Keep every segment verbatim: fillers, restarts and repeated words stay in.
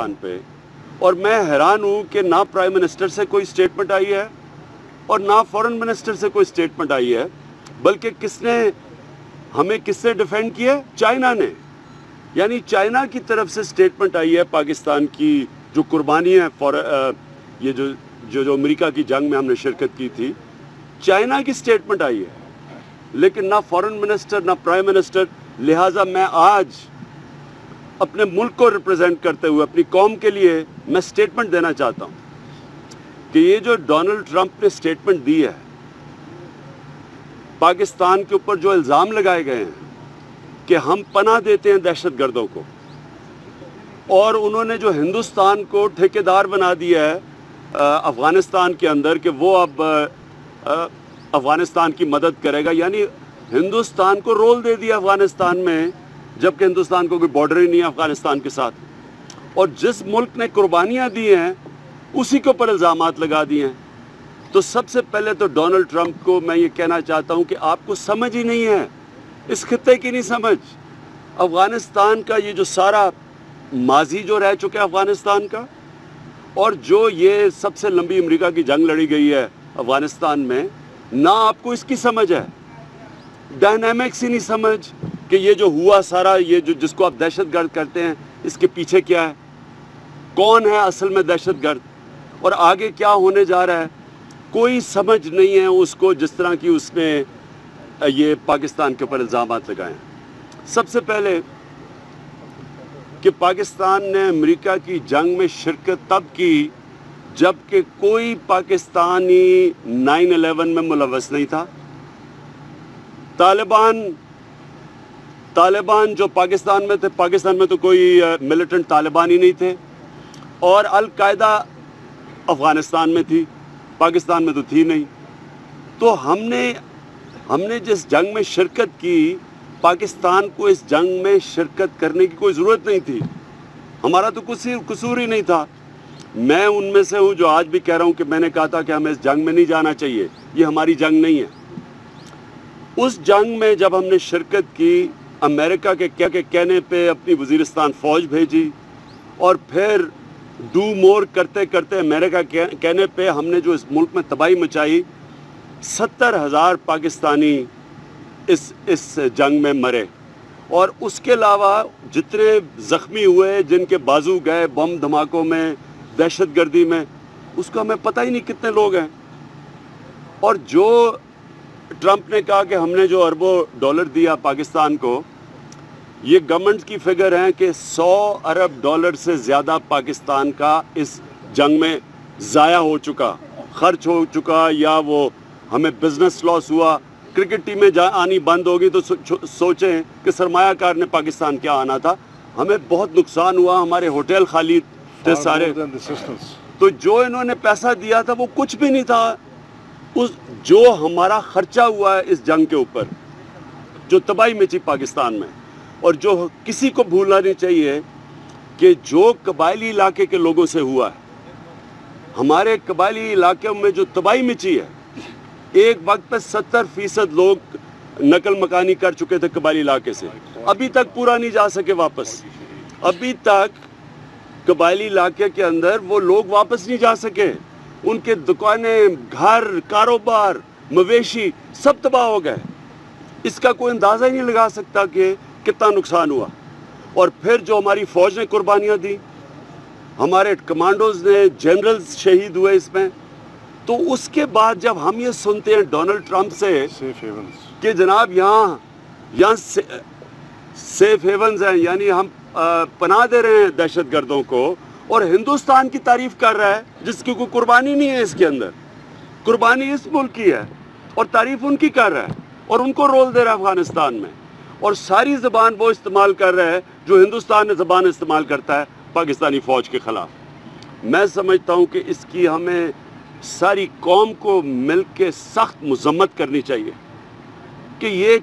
पाकिस्तान पे, और मैं हैरान हूँ कि ना प्राइम मिनिस्टर से कोई स्टेटमेंट आई है और ना फॉरेन मिनिस्टर से कोई स्टेटमेंट आई है, बल्कि किसने हमें किसने डिफेंड किया? चाइना ने। यानी चाइना की तरफ से स्टेटमेंट आई है पाकिस्तान की जो कुर्बानी है फॉर ये जो जो जो अमेरिका की जंग में हमने शिरकत की थी, चाइना की स्टेटमेंट आई है, लेकिन ना फॉरेन मिनिस्टर ना प्राइम मिनिस्टर। लिहाजा मैं आज अपने मुल्क को रिप्रेजेंट करते हुए अपनी कौम के लिए मैं स्टेटमेंट देना चाहता हूँ कि ये जो डोनाल्ड ट्रंप ने स्टेटमेंट दी है, पाकिस्तान के ऊपर जो इल्ज़ाम लगाए गए हैं कि हम पनाह देते हैं दहशत गर्दों को, और उन्होंने जो हिंदुस्तान को ठेकेदार बना दिया है अफ़गानिस्तान के अंदर कि वो अब अफ़गानिस्तान की मदद करेगा, यानी हिंदुस्तान को रोल दे दिया अफ़गानिस्तान में, जबकि हिंदुस्तान को कोई बॉर्डर ही नहीं है अफ़गानिस्तान के साथ। और जिस मुल्क ने कुर्बानियाँ दी हैं उसी के ऊपर इल्ज़ामात लगा दिए हैं। तो सबसे पहले तो डोनाल्ड ट्रंप को मैं ये कहना चाहता हूँ कि आपको समझ ही नहीं है, इस खित्ते की नहीं समझ। अफ़गानिस्तान का ये जो सारा माजी जो रह चुका है अफ़गानिस्तान का, और जो ये सबसे लंबी अमेरिका की जंग लड़ी गई है अफ़गानिस्तान में, ना आपको इसकी समझ है, डायनामिक्स ही नहीं समझ कि ये जो हुआ सारा, ये जो जिसको आप दहशतगर्द करते हैं, इसके पीछे क्या है, कौन है असल में दहशतगर्द, और आगे क्या होने जा रहा है, कोई समझ नहीं है उसको, जिस तरह की उसने ये पाकिस्तान के ऊपर इल्ज़ामात लगाए। सबसे पहले कि पाकिस्तान ने अमेरिका की जंग में शिरकत तब की जबकि कोई पाकिस्तानी नाइन इलेवन में मुलव्वस नहीं था। तालिबान तालिबान जो पाकिस्तान में थे, पाकिस्तान में तो कोई मिलिटेंट तालिबान ही नहीं थे, और अल कायदा अफ़गानिस्तान में थी, पाकिस्तान में तो थी नहीं। तो हमने हमने जिस जंग में शिरकत की, पाकिस्तान को इस जंग में शिरकत करने की कोई ज़रूरत नहीं थी, हमारा तो कुछ कसूर ही नहीं था। मैं उनमें से हूँ जो आज भी कह रहा हूँ कि मैंने कहा था कि हमें इस जंग में नहीं जाना चाहिए, ये हमारी जंग नहीं है। उस जंग में जब हमने शिरकत की, अमेरिका के क्या के कहने पे अपनी वज़ीरिस्तान फ़ौज भेजी, और फिर डू मोर करते करते अमेरिका के कहने पे हमने जो इस मुल्क में तबाही मचाई, सत्तर हज़ार पाकिस्तानी इस इस जंग में मरे, और उसके अलावा जितने ज़ख्मी हुए, जिनके बाजू गए बम धमाकों में, दहशतगर्दी में, उसका हमें पता ही नहीं कितने लोग हैं। और जो ट्रंप ने कहा कि हमने जो अरबों डॉलर दिया पाकिस्तान को, ये गवर्नमेंट की फिगर है कि सौ अरब डॉलर से ज़्यादा पाकिस्तान का इस जंग में ज़ाया हो चुका, खर्च हो चुका, या वो हमें बिजनेस लॉस हुआ। क्रिकेट टीमें जा आनी बंद होगी तो सो, सोचें कि सरमायाकार ने पाकिस्तान क्या आना था, हमें बहुत नुकसान हुआ, हमारे होटल खाली थे सारे। तो जो इन्होंने पैसा दिया था वो कुछ भी नहीं था, उस जो हमारा खर्चा हुआ है इस जंग के ऊपर, जो तबाही मची पाकिस्तान में। और जो किसी को भूलना नहीं चाहिए कि जो कबायली इलाके के लोगों से हुआ है, हमारे कबायली इलाके में जो तबाही मची है, एक वक्त पे सत्तर फीसद लोग नकल मकानी कर चुके थे कबायली इलाके से, अभी तक पूरा नहीं जा सके वापस। अभी तक कबायली इलाके के अंदर वो लोग वापस नहीं जा सके, उनके दुकानें, घर, कारोबार, मवेशी सब तबाह हो गए। इसका कोई अंदाज़ा ही नहीं लगा सकता कि कितना नुकसान हुआ। और फिर जो हमारी फ़ौज ने कुर्बानियाँ दी, हमारे कमांडोज ने, जनरल्स शहीद हुए इसमें, तो उसके बाद जब हम ये सुनते हैं डोनाल्ड ट्रंप से कि जनाब यहाँ यहाँ से, सेफ हेवन्स हैं, यानी हम आ, पनाह दे रहे हैं दहशत गर्दों को, और हिंदुस्तान की तारीफ़ कर रहा है जिसकी कोई कुर्बानी नहीं है इसके अंदर, कुर्बानी इस मुल्क की है, और तारीफ़ उनकी कर रहा है, और उनको रोल दे रहा है अफ़गानिस्तान में, और सारी ज़बान वो इस्तेमाल कर रहा है जो हिंदुस्तान ने ज़बान इस्तेमाल करता है पाकिस्तानी फ़ौज के ख़िलाफ़। मैं समझता हूँ कि इसकी हमें सारी कौम को मिल के सख्त मज़म्मत करनी चाहिए कि ये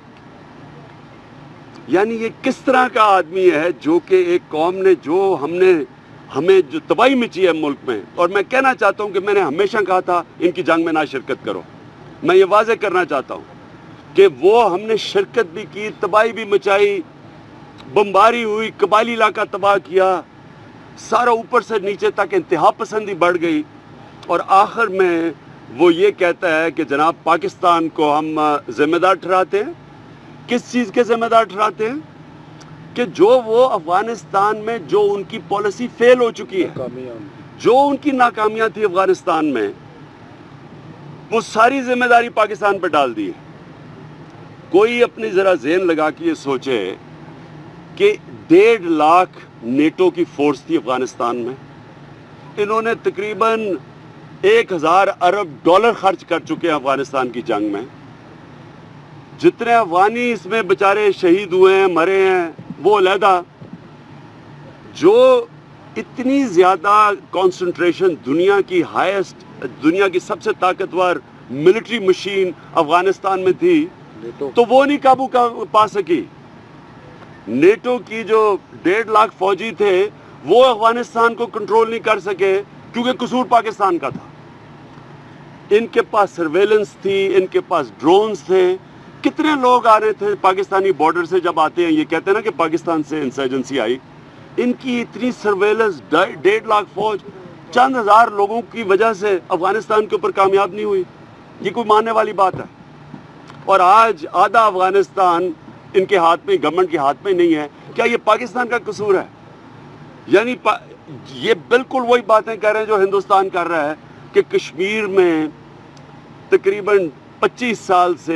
यानी ये किस तरह का आदमी है जो कि एक कौम ने, जो हमने हमें जो तबाही मची है मुल्क में। और मैं कहना चाहता हूँ कि मैंने हमेशा कहा था इनकी जंग में ना शिरकत करो, मैं ये वाज़े करना चाहता हूँ कि वो हमने शिरकत भी की, तबाही भी मचाई, बमबारी हुई, कबायली इलाका तबाह किया, سارا اوپر سے نیچے تک انتہا پسندی بڑھ گئی، اور آخر میں وہ یہ کہتا ہے کہ جناب پاکستان کو ہم ذمہ دار ٹھہراتے ہیں۔ کس چیز کے ذمہ دار ٹھہراتے ہیں؟ کہ جو وہ افغانستان میں جو ان کی پالیسی فیل ہو چکی ہے، جو ان کی ناکامیاں تھی افغانستان میں، وہ ساری ذمہ داری پاکستان پر ڈال دی ہے۔ کوئی اپنی ذرا ذہن لگا کے یہ سوچے کہ ڈیڑھ لاکھ نیٹو کی فورس تھی افغانستان میں، انہوں نے تقریباً ایک ہزار ارب ڈالر خرچ کر چکے ہیں افغانستان کی جنگ میں۔ جتنے افغانی اس میں بیچارے شہید ہوئے ہیں، مرے ہیں، وہ علیحدہ، جو اتنی زیادہ کانسنٹریشن دنیا کی ہائیسٹ، دنیا کی سب سے طاقتور ملٹری مشین افغانستان میں تھی، تو وہ نہیں قابو پا سکی۔ نیٹو کی جو ڈیڑھ لاکھ فوجی تھے وہ افغانستان کو کنٹرول نہیں کر سکے، کیونکہ قصور پاکستان کا تھا۔ ان کے پاس سرویلنس تھی، ان کے پاس ڈرونز تھے۔ کتنے لوگ آ رہے تھے پاکستانی بارڈر سے، جب آتے ہیں یہ کہتے ہیں نا کہ پاکستان سے انسرجنسی آئی، ان کی اتنی سرویلنس، ڈیڑھ لاکھ فوج چند ہزار لوگوں کی وجہ سے افغانستان کے اوپر کامیاب نہیں ہوئی۔ یہ کوئی ماننے والی بات ہے؟ اور آج آدھا افغانستان ان کے ہاتھ میں، گورنمنٹ کے ہاتھ میں نہیں ہے۔ کیا یہ پاکستان کا قصور ہے؟ یعنی پا... یہ بالکل وہی باتیں کر رہے ہیں جو ہندوستان کر رہا ہے کہ کشمیر میں تقریباً پچیس سال سے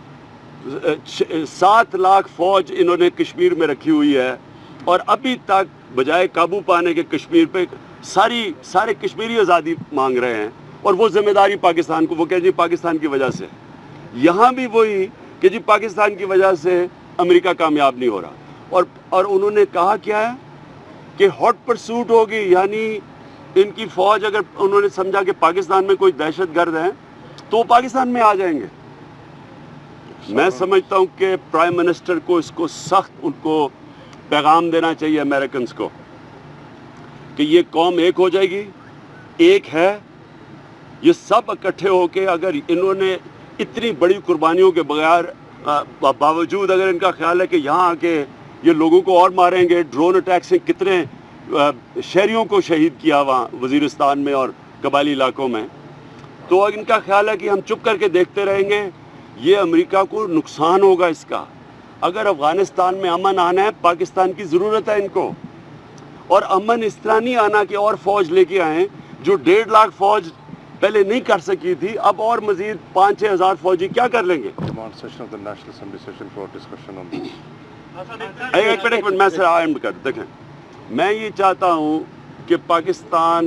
سات لاکھ فوج انہوں نے کشمیر میں رکھی ہوئی ہے، اور ابھی تک بجائے قابو پانے کے کشمیر پہ ساری سارے کشمیری آزادی مانگ رہے ہیں، اور وہ ذمہ داری پاکستان کو، وہ کہ جی پاکستان کی وجہ سے۔ یہاں بھی وہی کہ جی پاکستان کی وجہ سے امریکہ کامیاب نہیں ہو رہا، اور اور انہوں نے کہا کیا ہے کہ ہاٹ پرسوٹ ہوگی، یعنی ان کی فوج اگر انہوں نے سمجھا کہ پاکستان میں کوئی دہشت گرد ہیں تو وہ پاکستان میں آ جائیں گے۔ میں سمجھتا ہوں کہ پرائم منسٹر کو اس کو سخت ان کو پیغام دینا چاہیے امریکنز کو کہ یہ قوم ایک ہو جائے گی، ایک ہے، یہ سب اکٹھے ہو کے اگر انہوں نے اتنی بڑی قربانیوں کے بغیر باوجود اگر ان کا خیال ہے کہ یہاں آ کے یہ لوگوں کو اور ماریں گے، ڈرون اٹیک سے کتنے شہریوں کو شہید کیا وہاں وزیرستان میں اور قبائلی علاقوں میں، تو ان کا خیال ہے کہ ہم چپ کر کے دیکھتے رہیں گے، یہ امریکہ کو نقصان ہوگا اس کا۔ اگر افغانستان میں امن آنا ہے، پاکستان کی ضرورت ہے ان کو، اور امن اس طرح نہیں آنا کہ اور فوج لے کے آئیں، جو ڈیڑھ لاکھ فوج پہلے نہیں کر سکی تھی، اب اور مزید پانچ چھ ہزار فوجی کیا کر لیں گے؟ ایک منٹ ایک منٹ میں سے اینڈ کر دیکھیں، میں یہ چاہتا ہوں کہ پاکستان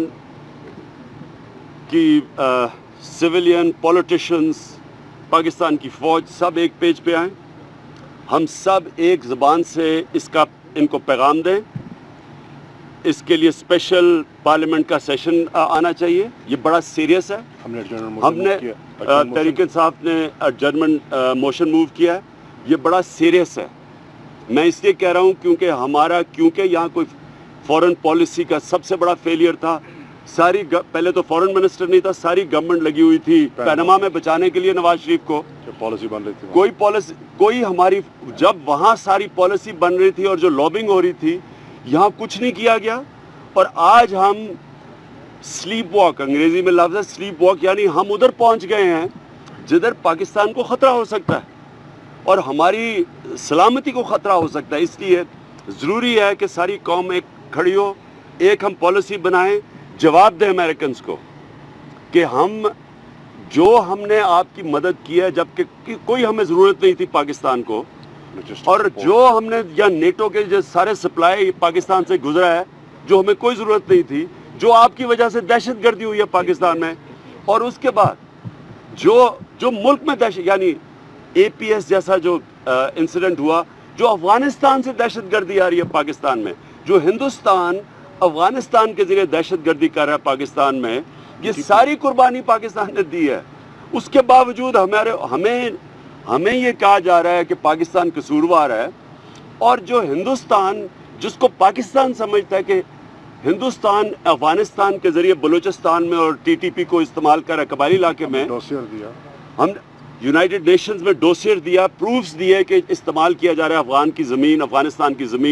کی سویلین پولیٹیشنز، پاکستان کی فوج سب ایک پیج پہ آئیں، ہم سب ایک زبان سے اس کا ان کو پیغام دیں۔ اس کے لیے اسپیشل پارلیمنٹ کا سیشن آنا چاہیے، یہ بڑا سیریس ہے۔ ہم نے تحریک انصاف نے ایڈجرنمنٹ موشن موو کیا ہے، یہ بڑا سیریس ہے۔ میں اس لیے کہہ رہا ہوں کیونکہ ہمارا کیونکہ یہاں کوئی فورن پالیسی کا سب سے بڑا فیلئر تھا، ساری پہلے تو فورن منسٹر نہیں تھا، ساری گورنمنٹ لگی ہوئی تھی پیناما میں بچانے کے لیے نواز شریف کو، پالیسی بن رہی تھی، کوئی پالیسی کوئی ہماری جب وہاں ساری پالیسی بن رہی تھی اور جو لابنگ ہو رہی تھی، یہاں کچھ نہیں کیا گیا۔ اور آج ہم سلیپ واک، انگریزی میں لفظ ہے سلیپ واک، یعنی ہم ادھر پہنچ گئے ہیں جدھر پاکستان کو خطرہ ہو سکتا ہے اور ہماری سلامتی کو خطرہ ہو سکتا ہے۔ اس لیے ضروری ہے کہ ساری قوم ایک کھڑی ہو، ایک ہم پالیسی بنائیں، جواب دیں امریکنز کو کہ ہم جو ہم نے آپ کی مدد کی ہے جبکہ کوئی ہمیں ضرورت نہیں تھی پاکستان کو، اور جو ہم نے یا نیٹو کے جو سارے سپلائی پاکستان سے گزرا ہے جو ہمیں کوئی ضرورت نہیں تھی، جو آپ کی وجہ سے دہشت گردی ہوئی ہے پاکستان میں، اور اس کے بعد جو جو ملک میں دہشت، یعنی اے پی ایس جیسا جو انسیڈنٹ ہوا، جو افغانستان سے دہشت گردی آ رہی ہے پاکستان میں، جو ہندوستان افغانستان کے ذریعے دہشت گردی کر رہا ہے پاکستان میں، یہ ساری قربانی پاکستان نے دی ہے۔ اس کے باوجود ہمارے ہمیں ہمیں یہ کہا جا رہا ہے کہ پاکستان قصوروار ہے، اور جو ہندوستان جس کو پاکستان سمجھتا ہے کہ ہندوستان افغانستان کے ذریعے بلوچستان میں اور ٹی ٹی پی کو استعمال کر رہا ہے قبائلی علاقے میں، ڈوسیئر دیا، ہم یونائٹڈ نیشنز میں ڈوسیئر دیا، پروفز دیے کہ استعمال کیا جا رہا ہے افغان کی زمین، افغانستان کی زمین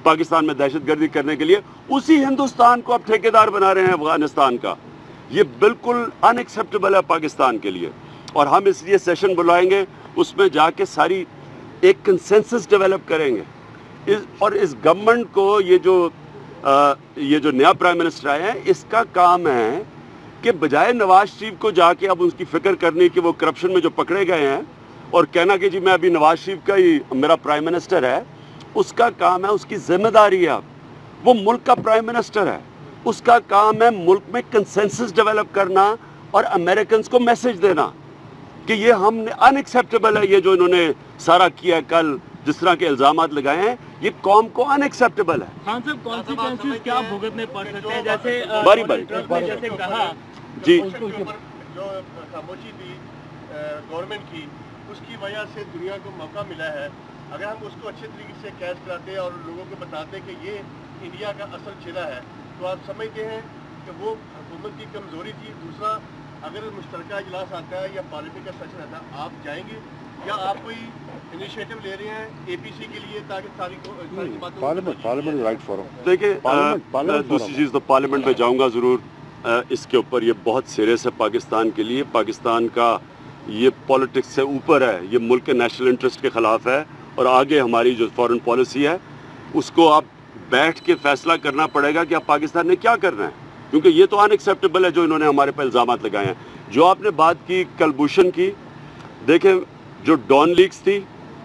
پاکستان میں دہشت گردی کرنے کے لیے، اسی ہندوستان کو اب ٹھیکیدار بنا رہے ہیں افغانستان کا. یہ بالکل ان ایکسیپٹیبل ہے پاکستان کے لیے. اور ہم اس لیے سیشن بلائیں گے، اس میں جا کے ساری ایک کنسنسس ڈیولپ کریں گے. اس اور اس گورنمنٹ کو یہ جو آ, یہ جو نیا پرائم منسٹر آئے ہیں، اس کا کام ہے کہ بجائے نواز شریف کو جا کے اب اس کی فکر کرنی کہ وہ کرپشن میں جو پکڑے گئے ہیں اور کہنا کہ جی میں ابھی نواز شریف کا ہی میرا پرائم منسٹر ہے، اس کا کام ہے، اس کی ذمہ داری ہے. اب وہ ملک کا پرائم منسٹر ہے، اس کا کام ہے ملک میں کنسنسس ڈیولپ کرنا اور امریکنز کو میسج دینا کہ یہ ہم نے ان ایکسیپٹیبل ہے. یہ جو انہوں نے سارا کیا کل، جس طرح کے الزامات لگائے ہیں، یہ قوم کو ان ایکسیپٹیبل ہے. خان صاحب کانسیکوینسز کیا بھگتنے پڑ سکتے ہیں؟ جیسے باری باری ٹرمپ نے جیسے کہا جی جو خاموشی تھی گورنمنٹ کی، اس کی وجہ سے دنیا کو موقع ملا ہے. اگر ہم اس کو اچھے طریقے سے کیچ کراتے اور لوگوں کو بتاتے کہ یہ انڈیا کا اصل چہرہ ہے، تو آپ سمجھتے ہیں کہ وہ حکومت کی کمزوری تھی. دوسرا، اگر مشترکہ اجلاس آتا ہے یا پارلیمنٹ کا سیشن آتا ہے، آپ جائیں گے یا آپ کوئی انیشیٹو لے رہے ہیں اے پی سی کے لیے تاکہ ساری پارلیمنٹ رائٹ فورم؟ دیکھیں، دوسری چیز تو پارلیمنٹ میں جاؤں گا ضرور. اس کے اوپر یہ بہت سیریس ہے پاکستان کے لیے. پاکستان کا یہ پالیٹکس سے اوپر ہے، یہ ملک کے نیشنل انٹرسٹ کے خلاف ہے. اور آگے ہماری جو فارن پالیسی ہے، اس کو آپ بیٹھ کے فیصلہ کرنا پڑے گا کہ آپ پاکستان نے کیا کرنا ہے، کیونکہ یہ تو ان ایکسیپٹیبل ہے جو انہوں نے ہمارے پہ الزامات لگائے ہیں. جو آپ نے بات کی کلبھوشن کی، دیکھیں جو ڈان لیکس تھی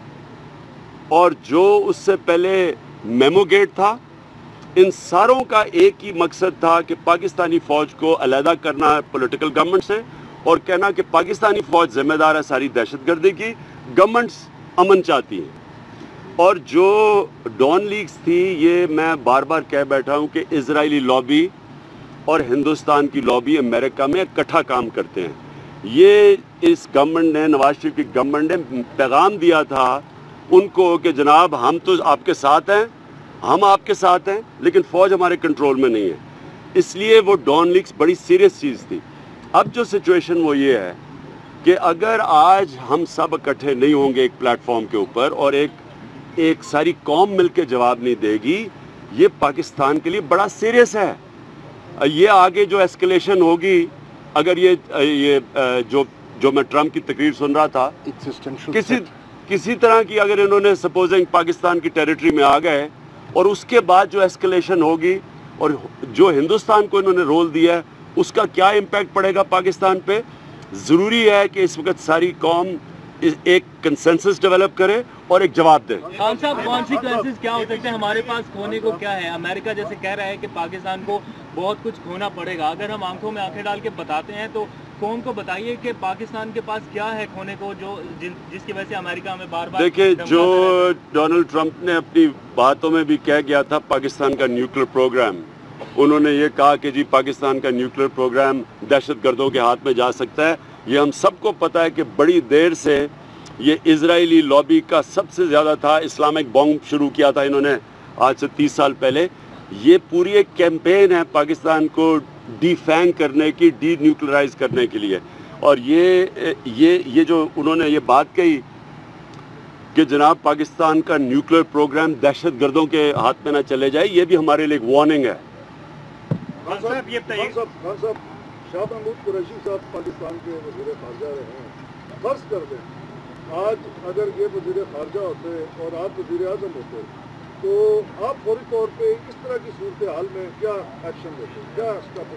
اور جو اس سے پہلے میمو گیٹ تھا، ان ساروں کا ایک ہی مقصد تھا کہ پاکستانی فوج کو علیحدہ کرنا ہے پولیٹیکل گورنمنٹ سے اور کہنا کہ پاکستانی فوج ذمہ دار ہے ساری دہشت گردی کی، گورنمنٹس امن چاہتی ہیں. اور جو ڈان لیکس تھی، یہ میں بار بار کہہ بیٹھا ہوں کہ اسرائیلی لابی اور ہندوستان کی لابی امریکہ میں اکٹھا کام کرتے ہیں. یہ اس گورنمنٹ نے، نواز شریف کی گورنمنٹ نے پیغام دیا تھا ان کو کہ جناب ہم تو آپ کے ساتھ ہیں، ہم آپ کے ساتھ ہیں، لیکن فوج ہمارے کنٹرول میں نہیں ہے. اس لیے وہ ڈان لیکس بڑی سیریس چیز تھی. اب جو سچویشن وہ یہ ہے کہ اگر آج ہم سب اکٹھے نہیں ہوں گے ایک پلیٹ فارم کے اوپر اور ایک ایک ساری قوم مل کے جواب نہیں دے گی، یہ پاکستان کے لیے بڑا سیریس ہے. یہ آگے جو ایسکلیشن ہوگی، اگر یہ یہ جو جو میں ٹرمپ کی تقریر سن رہا تھا، کسی کسی طرح کی اگر انہوں نے سپوزنگ پاکستان کی ٹیریٹری میں آ گئے اور اس کے بعد جو ایسکلیشن ہوگی اور جو ہندوستان کو انہوں نے رول دیا ہے، اس کا کیا امپیکٹ پڑے گا پاکستان پہ. ضروری ہے کہ اس وقت ساری قوم ایک کنسنسس ڈیولپ کرے اور ایک جواب دے. خان صاحب کانسیکوینسز کیا ہو سکتے ہیں؟ ہمارے پاس کھونے کو کیا ہے؟ امریکہ جیسے کہہ رہا ہے کہ پاکستان کو بہت کچھ کھونا پڑے گا. اگر ہم آنکھوں میں آنکھیں ڈال کے بتاتے ہیں تو قوم کو بتائیے کہ پاکستان کے پاس کیا ہے کھونے کو، جو جس کی وجہ سے امریکہ ہمیں بار بار دیکھیں، جو ڈونلڈ ٹرمپ نے اپنی باتوں میں بھی کہہ گیا تھا پاکستان کا نیوکلیر پروگرام، انہوں نے یہ کہا کہ جی پاکستان کا نیوکلیر پروگرام دہشت گردوں کے ہاتھ میں جا سکتا ہے. یہ ہم سب کو پتہ ہے کہ بڑی دیر سے یہ اسرائیلی لابی کا سب سے زیادہ تھا. اسلامک بوم شروع کیا تھا انہوں نے آج سے تیس سال پہلے. یہ پوری ایک کیمپین ہے پاکستان کو ڈی فینگ کرنے کی، ڈی نیوکلرائز کرنے کے لیے. اور یہ یہ یہ جو انہوں نے یہ بات کہی کہ جناب پاکستان کا نیوکلیر پروگرام دہشت گردوں کے ہاتھ میں نہ چلے جائے، یہ بھی ہمارے لیے ایک وارننگ ہے. خان صاحب یہ بتائیے، خان صاحب شاہ محمود قریشی صاحب پاکستان کے وزیر خارجہ رہے ہیں. فرض کر دیں آج اگر یہ وزیر خارجہ ہوتے اور آپ وزیر اعظم ہوتے تو آپ فوری طور پہ اس طرح کی صورتحال میں کیا ایکشن لیتے، کیا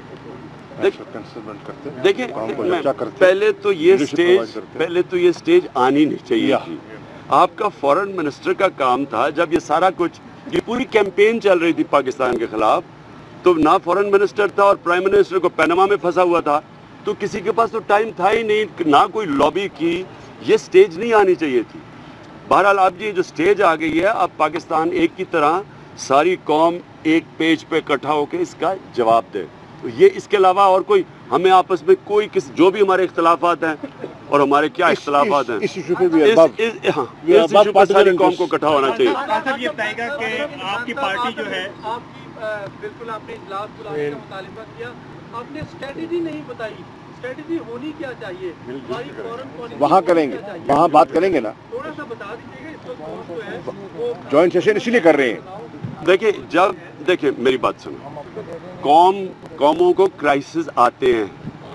دیکھیں؟ پہلے تو یہ اسٹیج پہلے تو یہ اسٹیج آنی نہیں چاہیے تھی. آپ کا فورن منسٹر کا کام تھا جب یہ سارا کچھ، یہ پوری کیمپین چل رہی تھی پاکستان کے خلاف، تو نہ فورن منسٹر تھا اور پرائم منسٹر کو پیناما میں پھنسا ہوا تھا، تو کسی کے پاس تو ٹائم تھا ہی نہیں، نہ کوئی لابی کی. یہ سٹیج نہیں آنی چاہیے تھی. بہرحال اب یہ جو سٹیج آ گئی ہے، اب پاکستان ایک کی طرح ساری قوم ایک پیج پہ اکٹھا ہو کے اس کا جواب دے. تو یہ اس کے علاوہ اور کوئی ہمیں آپس میں کوئی کس جو بھی ہمارے اختلافات ہیں اور ہمارے کیا اختلافات ہیں، اس ایشو پہ ساری قوم کو اکٹھا ہونا چاہیے. یہ بتائے گا کہ آپ کی پارٹی جو ہے، بالکل آپ نے اجلاس بلانے کا مطالبہ کیا، آپ نے اسٹریٹجی نہیں بتائی. स्ट्रेटजी होनी क्या चाहिए, हमारी फॉरेन पॉलिसी वहाँ करेंगे, वहाँ बात करेंगे ना, थोड़ा सा बता दीजिएगा। इस वक्त कौन जो है वो जॉइंट सेशन इसलिए कर रहे हैं। देखिए, जब देखिए मेरी बात सुनो, कौम कौमों को क्राइसिस आते हैं।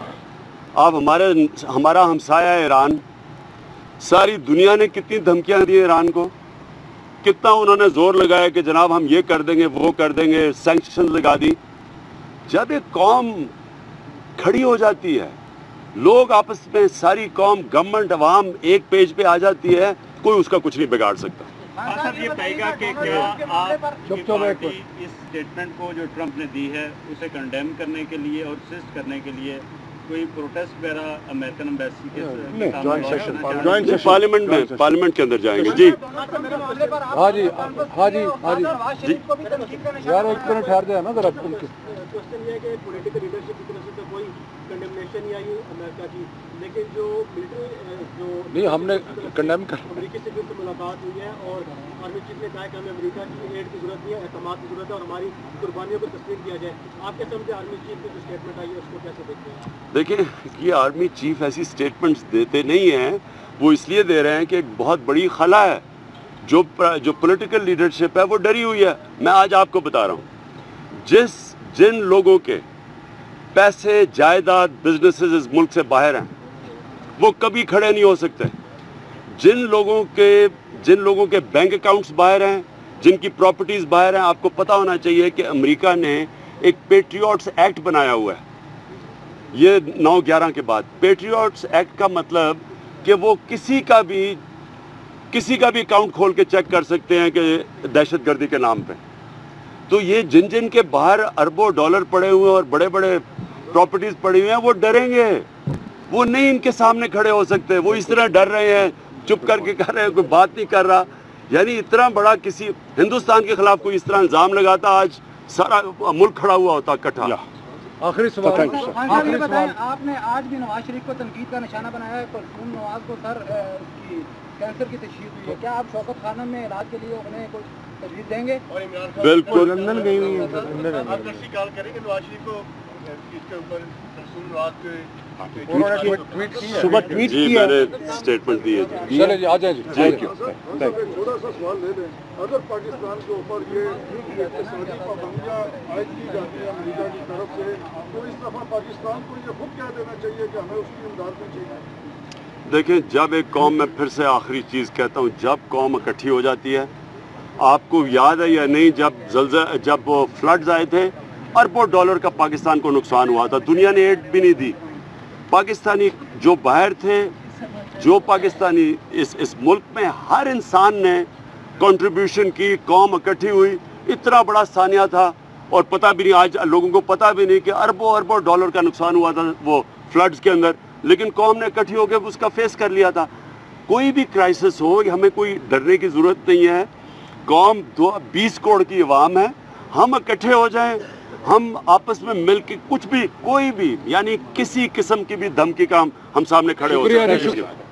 अब हमारे हमारा हमसाया ईरान, सारी दुनिया ने कितनी धमकियां दी ईरान को, कितना उन्होंने जोर लगाया कि जनाब हम ये कर देंगे वो कर देंगे, सैंक्शन लगा दी। जब एक कौम खड़ी हो जाती है, लोग आपस में, सारी कौम, गवर्नमेंट, अवाम एक पेज पे आ जाती है, कोई उसका कुछ नहीं बिगाड़ सकता। हाँ सर, ये कहेगा कि क्या आपकी पार्टी इस स्टेटमेंट को जो ट्रंप ने दी है उसे कंडेम करने के लिए और असिस्ट करने के लिए कोई प्रोटेस्ट वगैरह अमेरिकन एम्बेसी के सामने joint session, joint session parliament में, पार्लियामेंट के अंदर जाएंगे। जी हाँ जी हाँ जी हाँ जी यार एक मिनट ठहर जाए ना जरा। क्वेश्चन ये है कि पॉलिटिकल लीडरशिप की तरफ से तो कोई कंडेमनेशन नहीं आई अमेरिका की, लेकिन जो मिलिट्री जो नहीं हमने कंडेम कर अमेरिकी से से मुलाकात हुई है और आर्मी चीफ ने कहा कि हमें अमेरिका की एड की जरूरत नहीं है, एतमाद की जरूरत है और हमारी कुर्बानियों को तस्लीम किया जाए। आप कैसे समझे आर्मी चीफ की जो स्टेटमेंट आई है उसको कैसे देखते हैं? देखिए, ये आर्मी चीफ ऐसी स्टेटमेंट्स देते नहीं हैं, वो इसलिए दे रहे हैं कि एक बहुत बड़ी खला है, जो जो पॉलिटिकल लीडरशिप है वो डरी हुई है। मैं आज आपको बता रहा हूँ, जिस जिन लोगों के पैसे, जायदाद, बिजनेसेस इस मुल्क से बाहर हैं, वो कभी खड़े नहीं हो सकते। जिन लोगों के जिन लोगों के बैंक अकाउंट्स बाहर हैं, जिनकी प्रॉपर्टीज़ बाहर हैं, आपको पता होना चाहिए कि अमेरिका ने एक पेट्रियट्स एक्ट बनाया हुआ है, ये नौ ग्यारह के बाद। पेट्रियट्स एक्ट का मतलब कि वो किसी का भी किसी का भी अकाउंट खोल के चेक कर सकते हैं कि दहशतगर्दी के नाम पे। तो ये जिन जिन के बाहर अरबों डॉलर पड़े हुए हैं और बड़े बड़े प्रॉपर्टीज़ पड़ी हुई हैं, वो डरेंगे, वो नहीं इनके सामने खड़े हो सकते। वो इस तरह डर रहे हैं, चुप करके कह रहे हैं, कोई बात नहीं कर रहा। यानी इतना बड़ा किसी हिंदुस्तान के खिलाफ कोई इस तरह इल्ज़ाम लगाता, आज सारा मुल्क खड़ा हुआ होता इकट्ठा। आखिरी सवाल, आखिरी सवाल, आपने आज भी नवाज शरीफ को तनकीद का निशाना बनाया है। परसून नवाज को सर उसकी कैंसर की तशखीस हुई है, क्या आप शौकत खानम में इलाज के लिए उन्हें कोई तजवीज़ देंगे? बिल्कुल, लंदन गई हुई है। आप नक्शी कॉल करेंगे नवाज शरीफ को इसके ऊपर परसून नवाज के सुबह ट्वीट जी किया, मैंने स्टेटमेंट दी है जी। चले जी, आ जाए जी। Thank you. छोटा सा सवाल ले लें, अगर पाकिस्तान के ऊपर ये इक़्तिसादी पाबंदियाँ आयद की जाती है अमेरिका की तरफ से, तो इस दफ़ा पाकिस्तान को ये खुद क्या देना चाहिए कि हमें उसकी इमदाद भी चाहिए? देखें, जब एक कौम, में फिर से आखिरी चीज़ कहता हूँ, जब कौम इकट्ठी हो जाती है, आपको याद है या नहीं, जब जल्ज़ला जब वो फ्लड्स आए थे, अरबों डॉलर का पाकिस्तान को नुकसान हुआ था, दुनिया ने एड भी नहीं दी। पाकिस्तानी जो बाहर थे, जो पाकिस्तानी इस इस मुल्क में, हर इंसान ने कंट्रीब्यूशन की, कौम इकट्ठी हुई, इतना बड़ा सानिया था। और पता भी नहीं, आज लोगों को पता भी नहीं कि अरबों अरबों डॉलर का नुकसान हुआ था वो फ्लड्स के अंदर, लेकिन कौम ने इकट्ठी होकर उसका फेस कर लिया था। कोई भी क्राइसिस हो, हमें कोई डरने की ज़रूरत नहीं है। कौम दो बीस करोड़ की अवाम है, हम इकट्ठे हो जाएं, हम आपस में मिल के कुछ भी, कोई भी, यानी किसी किस्म की भी धमकी का हम हम सामने खड़े हो सकते हैं।